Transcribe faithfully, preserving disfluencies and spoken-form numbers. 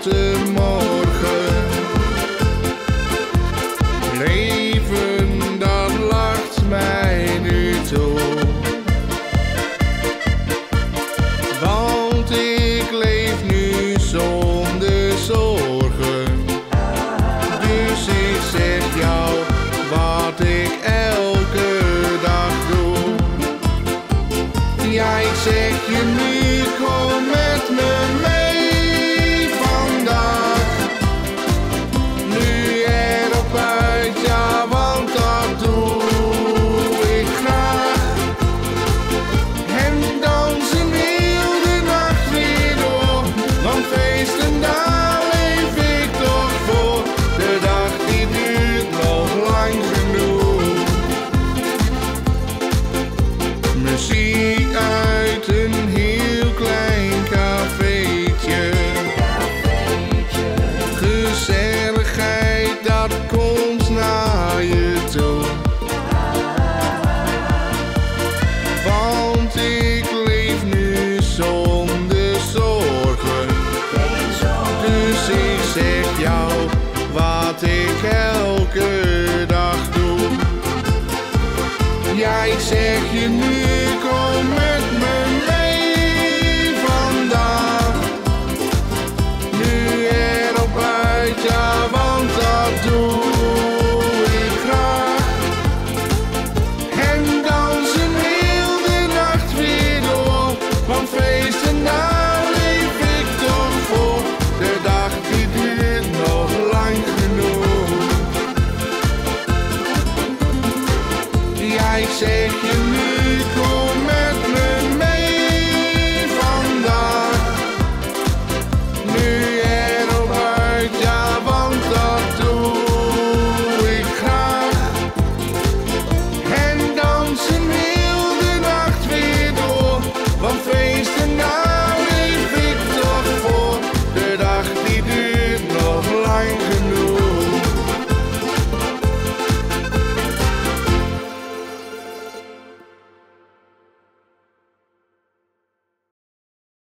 grote morgen. Leven, dat lacht mij nu toe. Want ik leef nu zonder zorgen. Dus ik zeg jou wat ik elke dag doe. Ja, ik zeg je nu, kom met me mee vandaag. Nu erop uit, ja, want dat doe ik graag. En dansen heel de nacht weer door, want feesten daar leef ik toch voor. De dag die duurt nog lang genoeg. Muziek uit een heel klein cafeetje. Gezelligheid, dat komt naar je toe. Want ik leef nu zonder zorgen. Dus ik zeg jou wat ik elke dag doe. Ja, ik zeg je nu.